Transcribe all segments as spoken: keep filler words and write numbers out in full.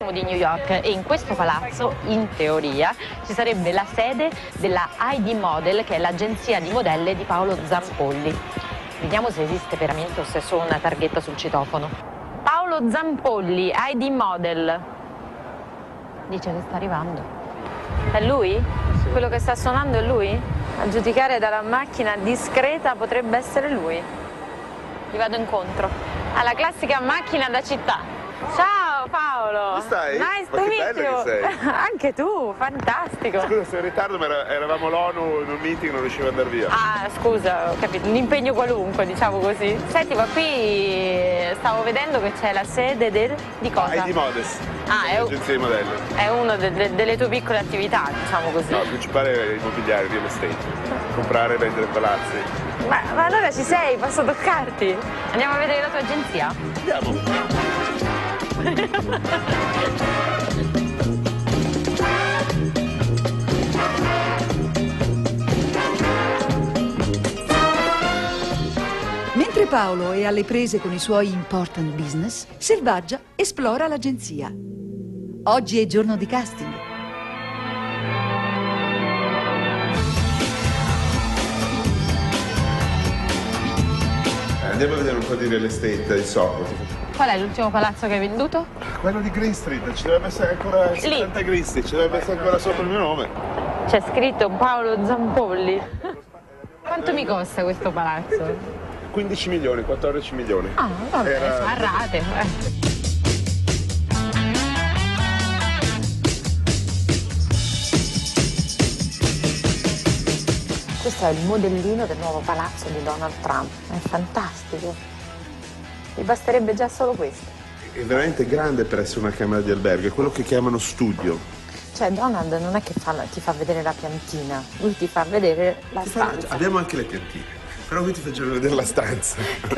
Di New York, e in questo palazzo, in teoria, ci sarebbe la sede della I D Model, che è l'agenzia di modelle di Paolo Zampolli. Vediamo se esiste veramente o se è solo una targhetta sul citofono. Paolo Zampolli, I D Model. Dice che sta arrivando. È lui? Quello che sta suonando è lui? A giudicare dalla macchina discreta potrebbe essere lui. Gli vado incontro. Alla classica macchina da città. Ciao Paolo! Come stai? Nice Ma to che meet bella you. che sei. Anche tu, fantastico! Scusa, sei in ritardo, ma era- eravamo l'ONU in un meeting, non riuscivo ad andare via. Ah, scusa, ho capito, un impegno qualunque, diciamo così. Senti, ma qui stavo vedendo che c'è la sede del... di cosa? I D Models, Ah, è, l'agenzia di modelli. è una de- de- delle tue piccole attività, diciamo così. No, il principale è immobiliare, real estate. Comprare e vendere palazzi. Ma, ma allora ci sei, posso toccarti? Andiamo a vedere la tua agenzia? Andiamo. Mentre Paolo è alle prese con i suoi important business, Selvaggia esplora l'agenzia. Oggi è giorno di casting. Andiamo a vedere un po' di real estate di Soho. Qual è l'ultimo palazzo che hai venduto? Quello di Green Street, ci dovrebbe essere ancora settanta Green Street, ci dovrebbe essere ancora sotto il mio nome. C'è scritto Paolo Zampolli. Quanto mi costa questo palazzo? quindici milioni, quattordici milioni. Ah, vabbè, Era- a rate. eh. Questo è il modellino del nuovo palazzo di Donald Trump. È fantastico. Mi basterebbe già solo questo. È veramente grande per essere una camera di albergo, è quello che chiamano studio. Cioè, Donald non è che fa- ti fa vedere la piantina, lui ti fa vedere la stanza. Abbiamo anche le piantine, però qui ti facciamo vedere la stanza.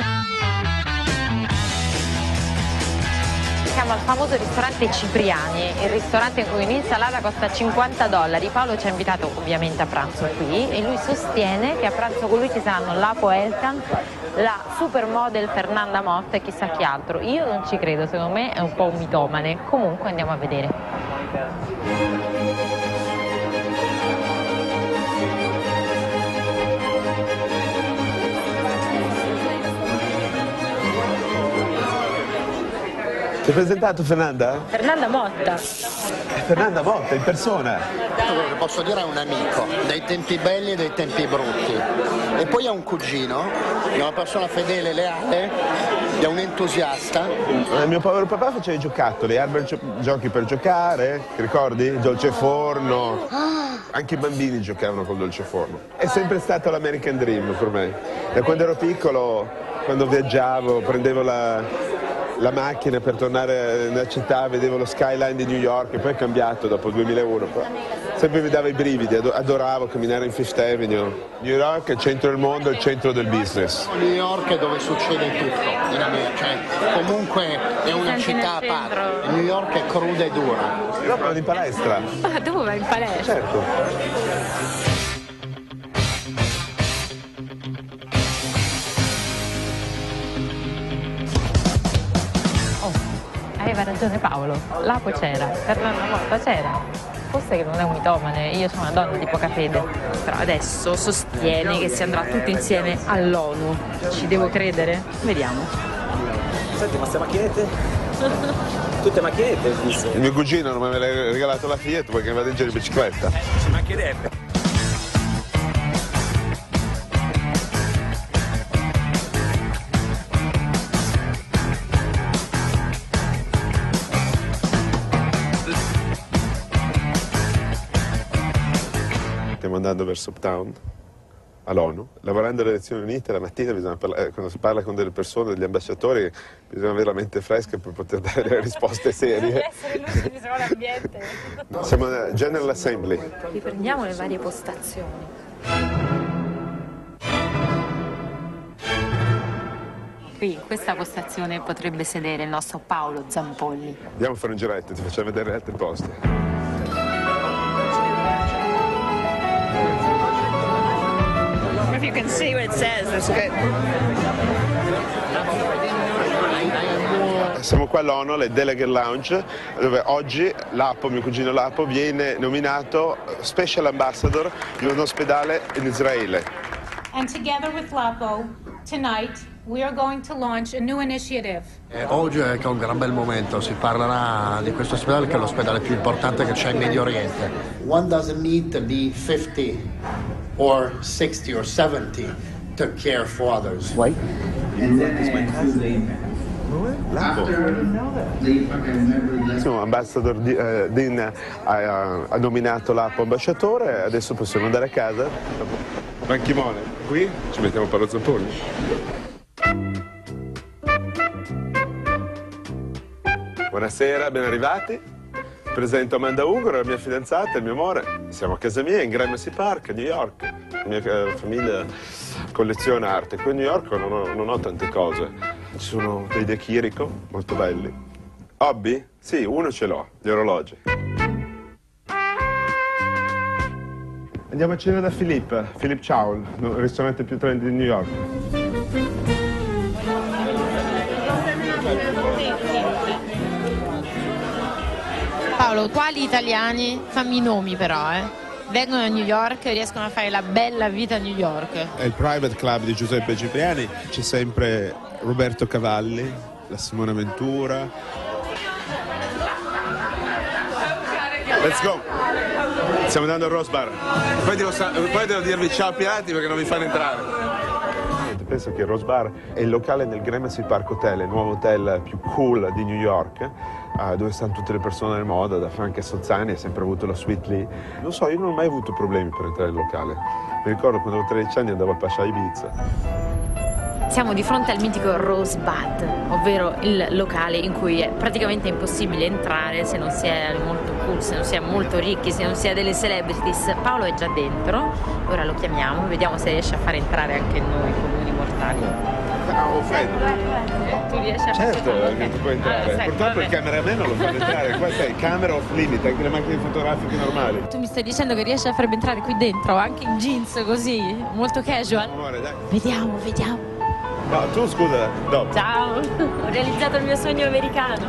Siamo al famoso ristorante Cipriani, il ristorante in cui un'insalata costa cinquanta dollari. Paolo ci ha invitato ovviamente a pranzo qui e lui sostiene che a pranzo con lui ci saranno l'Apo Elkan, la supermodel Fernanda Motta e chissà chi altro. Io non ci credo, secondo me è un po' un mitomane. Comunque andiamo a vedere. Ti hai presentato Fernanda? Fernanda Motta. Fernanda Motta, in persona. Quello che posso dire è un amico, dei tempi belli e dei tempi brutti. E poi ha un cugino, è una persona fedele e leale, è un entusiasta. Il mio povero papà faceva i giocattoli, Herbert gio- giochi per giocare, ti ricordi? Il dolce forno. Anche i bambini giocavano col dolce forno. È sempre stato l'American Dream per me. Da quando ero piccolo, quando viaggiavo, prendevo la... la macchina per tornare nella città, vedevo lo skyline di New York, e poi è cambiato dopo il duemilauno, però sempre mi dava i brividi, adoravo camminare in Fifth Avenue. New York è il centro del mondo, è il centro del business. New York è dove succede tutto, in America. Cioè, comunque è una Senti città a nel parte. centro. New York è cruda e dura. Però vado in palestra, Ma dove vai in palestra? certo. Aveva ragione Paolo, l'Apo c'era, Fernanda Motta c'era. Forse che non è un mitomane, io sono una donna di poca fede. Però adesso sostiene che si andrà tutti insieme all'ONU. Ci devo credere? Vediamo. Senti, ma queste macchinette? Tutte macchinette, ho visto. Il mio cugino non mi aveva regalato la Fiat perché vado in giro in bicicletta. Ci mancherebbe. Stiamo andando verso Uptown, all'ONU, lavorando alle Nazioni Unite. La mattina bisogna parla- eh, quando si parla con delle persone, degli ambasciatori, bisogna avere la mente fresca per poter dare delle risposte serie. Siamo a General Assembly. Riprendiamo le varie postazioni. Qui, in questa postazione, potrebbe sedere il nostro Paolo Zampolli. Andiamo a fare un giretto, ti facciamo vedere gli altri posti. If you can see what it says, it's good. siamo qua all'ONU, le Delegate Lounge, dove oggi Lapo, mio cugino Lapo, viene nominato Special Ambassador in un ospedale in Israele. And together with Lapo, tonight, we are going to launch a new initiative. Eh, oggi è un gran bel momento, si parlerà di questo ospedale che è l'ospedale più importante che c'è in Medio Oriente. One doesn't need to be fifty or sixty or seventy to care for others. Why? Lapo. Sì, Ambassador di, eh, Dean ha, ha nominato Lapo ambasciatore, adesso possiamo andare a casa. Ban Ki-moon, qui ci mettiamo per lo zampone. Buonasera, ben arrivati. Presento Amanda Ugro, la mia fidanzata, il mio amore. Siamo a casa mia in Gramercy Park, New York. La mia eh, famiglia colleziona arte. Qui a New York non ho, non ho tante cose. Ci sono dei De Chirico, molto belli. Hobby? Sì, uno ce l'ho, gli orologi. Andiamo a cena da Philippe, Philippe Chow, il ristorante più trendy di New York. Paolo, quali italiani, fammi i nomi però, eh, vengono a New York e riescono a fare la bella vita a New York? È il Private Club di Giuseppe Cipriani, c'è sempre Roberto Cavalli, la Simona Ventura. Let's go! Stiamo andando al Rose Bar. Poi devo, poi devo dirvi ciao pirati perché non vi fanno entrare. Penso che il Rose Bar è il locale nel Gramercy Park Hotel, il nuovo hotel più cool di New York, eh, dove stanno tutte le persone del moda, da Franca Sozzani, ha sempre avuto la suite lì. Non so, io non ho mai avuto problemi per entrare nel locale. Mi ricordo quando avevo tredici anni andavo a Pascià Ibiza. Siamo di fronte al mitico Rosebud, ovvero il locale in cui è praticamente impossibile entrare se non si è molto cool, se non si è molto ricchi, se non si è delle celebrities. Paolo è già dentro, ora lo chiamiamo, vediamo se riesce a fare entrare anche noi comuni mortali. Oh, Fred. Tu riesci a Certo, fare che tu puoi entrare. Ah, sai, Purtroppo vabbè. il cameraman non lo fa entrare. Qua sei camera off limit, anche le macchine fotografiche normali. Tu mi stai dicendo che riesci a farmi entrare qui dentro, anche in jeans così, molto casual? Amore, dai. Vediamo, vediamo. No, tu scusa, dopo. Ciao, ho realizzato il mio sogno americano.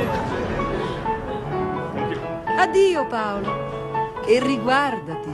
Addio Paolo e riguardati.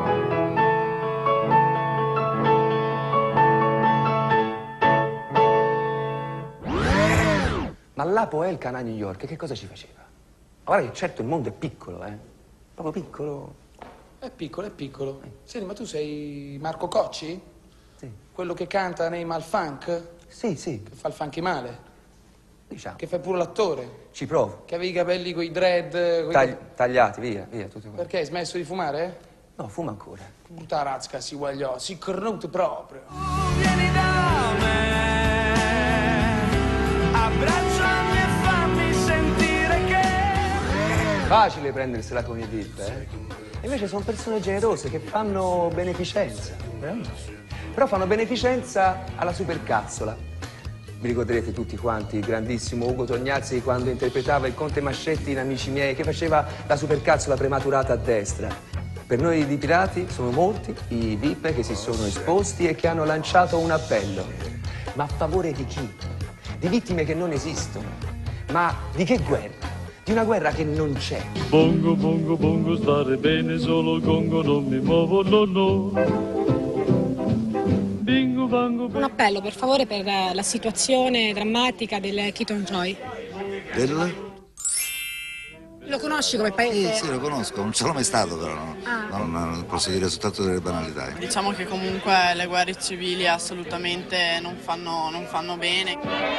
Ma Lapo è il canale New York, che cosa ci faceva? Guarda che certo il mondo è piccolo, eh. Proprio piccolo. È piccolo, è piccolo. Senti, ma tu sei Marco Cocci? Sì. Quello che canta nei Malfunk? Sì, sì. Che fa il funky male? Diciamo. Che fai pure l'attore? Ci provo. Che avevi i capelli coi dread? Coi... Tagli- tagliati, via, via, tutti quanti. Perché hai smesso di fumare? No, fuma ancora. Brutta razza si guagliò, si cornuto proprio. Vieni da me, abbracciami e fammi sentire che... Facile prendersela con i dip, eh. Invece sono persone generose che fanno beneficenza. Eh? Però fanno beneficenza alla supercazzola. Vi ricorderete tutti quanti il grandissimo Ugo Tognazzi quando interpretava il Conte Mascetti in Amici miei, che faceva la supercazzola prematurata a destra. Per noi di pirati sono molti i V I P che si sono esposti e che hanno lanciato un appello. Ma a favore di chi? Di vittime che non esistono. Ma di che guerra? Di una guerra che non c'è. Bongo, bongo, bongo, stare bene, solo il gongo, non mi muovo, no, no. Bingo, bango, Un appello, per favore, per la situazione drammatica del Keaton Joy. Del? Lo conosci come paese? Sì, sì, lo conosco, non ce l'ho mai stato però, no? Ah. non, non posso dire soltanto delle banalità. Diciamo che comunque le guerre civili assolutamente non fanno, non fanno bene.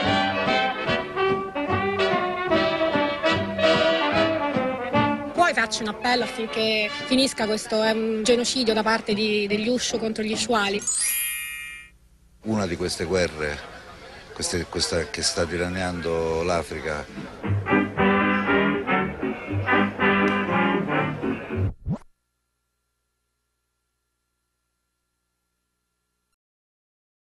Puoi farci un appello affinché finisca questo um, genocidio da parte di, degli Ushu contro gli Shuali? Una di queste guerre, queste, questa che sta dilaniando l'Africa,